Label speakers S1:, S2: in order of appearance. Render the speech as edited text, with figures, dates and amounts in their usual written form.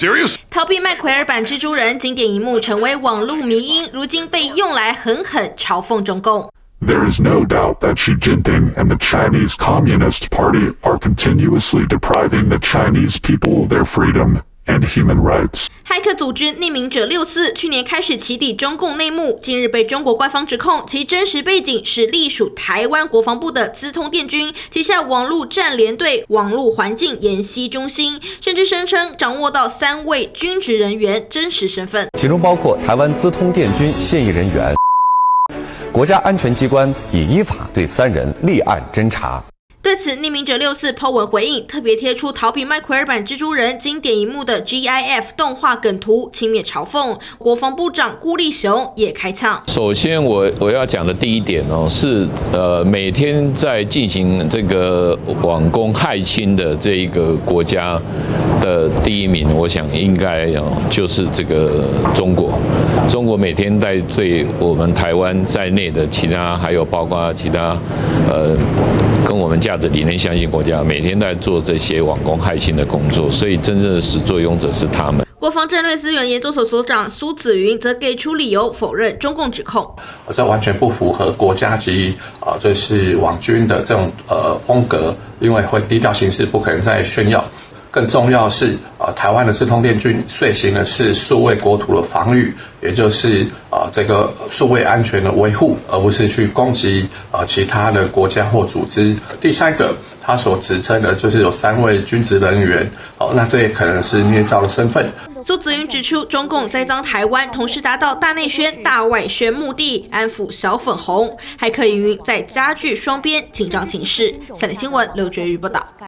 S1: serious?
S2: 逃避麦奎尔版蜘蛛人经典一幕成为网络迷因，如今被用来狠狠嘲讽中共。
S3: There is no doubt that Xi Jinping and the Chinese Communist Party are continuously depriving the Chinese people their freedom and human rights.
S2: 骇客组织匿名者64去年开始起底中共内幕，近日被中国官方指控其真实背景是隶属台湾国防部的资通电军旗下网络战联队网络环境研析中心，甚至声称掌握到3位军职人员真实身份，
S4: 其中包括台湾资通电军现役人员。国家安全机关已依法对3人立案侦查。
S2: 对此，匿名者64 po 文回应，特别贴出逃避麦奎尔版蜘蛛人经典一幕的 GIF 动画梗图，轻蔑嘲讽。国防部长顾立雄也开呛。
S5: 首先我要讲的第一点是每天在进行这个网攻害亲的这一个国家的第一名，我想应该就是这个中国。中国每天在对我们台湾在内的其他，还有包括其他跟我们价值理念相信国家，每天在做这些网攻害亲的工作，所以真正的始作俑者是他们。
S2: 国防战略资源研究所所长苏子云则给出理由否认中共指控，
S6: 这完全不符合国家级这是网军的这种风格，因为会低调行事，不可能再炫耀。更重要的是，台湾的资通电军遂行的是数位国土的防御，也就是这个数位安全的维护，而不是去攻击其他的国家或组织。第三个，他所指称的就是有3位军职人员，那这也可能是捏造的身份。
S2: 苏子云指出，中共栽赃台湾，同时达到大内宣、大外宣目的，安抚小粉红，还可以在加剧双边紧张情势。下列新闻，刘觉瑜报道。